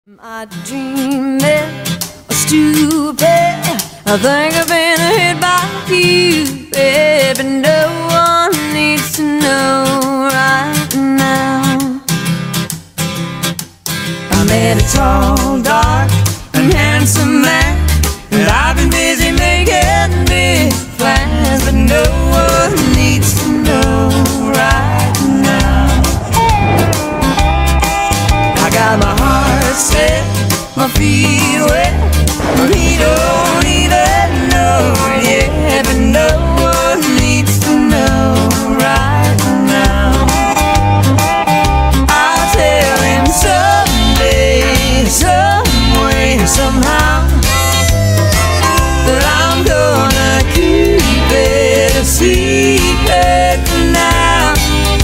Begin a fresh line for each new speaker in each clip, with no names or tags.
Am I dreaming or stupid? I think I've been hit by you, baby. No one needs to know right now. I met a tall, dark, and handsome man, and I've been busy making big plans, but no one needs to know right now. I got my heart set, my feet wet, but he don't even know yet. But no one needs to know right now. I'll tell him someday, some way, somehow, that I'm gonna keep it a secret for now.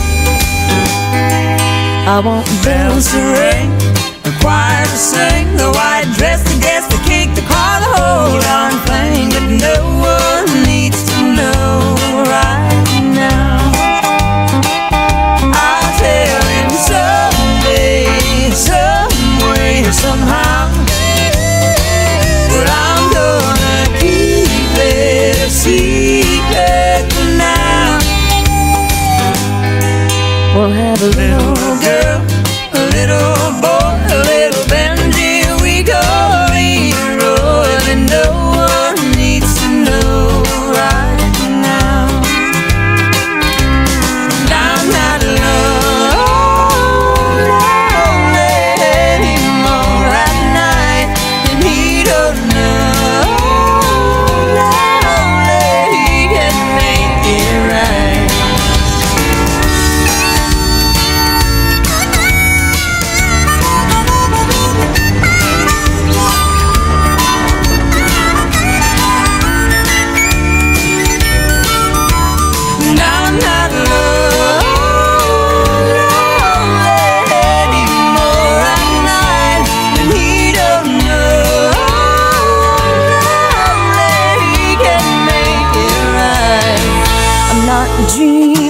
I want bells to ring, a choir to sing, the white dress, the guest, the cake, the car, the whole darn thing. But no one needs to know right now. I'll tell him someday, some way, somehow, that I'm gonna keep it a secret for now. We'll have a little girl, a little boy, a little Benji, we go either road, and no one needs to know right now. And I'm not lonely anymore at night, and he don't know he can make it right. Dream